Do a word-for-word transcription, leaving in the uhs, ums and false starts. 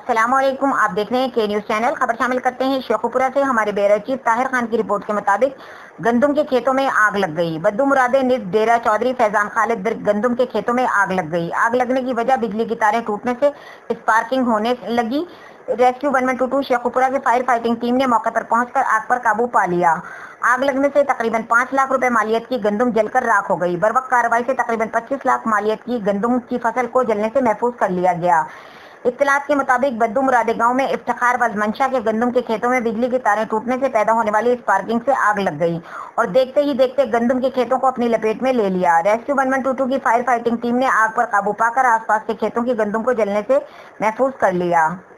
अस्सलाम वालेकुम। आप देख रहे हैं के न्यूज चैनल। खबर शामिल करते हैं शेखुपुरा से। हमारे ब्यूरो चीफ ताहिर खान की रिपोर्ट के मुताबिक गंदम के खेतों में आग लग गई। बद्दू मुरादे निज डेरा चौधरी फैजान खालिद गंदम के खेतों में आग लग गई। आग लगने की वजह बिजली की तारें टूटने से स्पार्किंग होने लगी। Rescue one one two two Sheikhupura की फायर फाइटिंग टीम ने मौके पर पहुंचकर आग पर काबू पा लिया। आग लगने से तकरीबन पाँच लाख रुपए मालियत की गंदम जलकर राख हो गई। बर्वक्त कार्रवाई से तकरीबन पच्चीस लाख मालियत की गंदम की फसल को जलने से महफूज कर लिया गया। इत्तलात के मुताबिक बद्दू मुरादे गांव में इफ्तिखार वज मंशा के गंदम के खेतों में बिजली की तारें टूटने से पैदा होने वाली स्पार्किंग से आग लग गई और देखते ही देखते गंदम के खेतों को अपनी लपेट में ले लिया। Rescue one one two two की फायर फाइटिंग टीम ने आग पर काबू पाकर आसपास के खेतों की गंदम को जलने से महफूज कर लिया।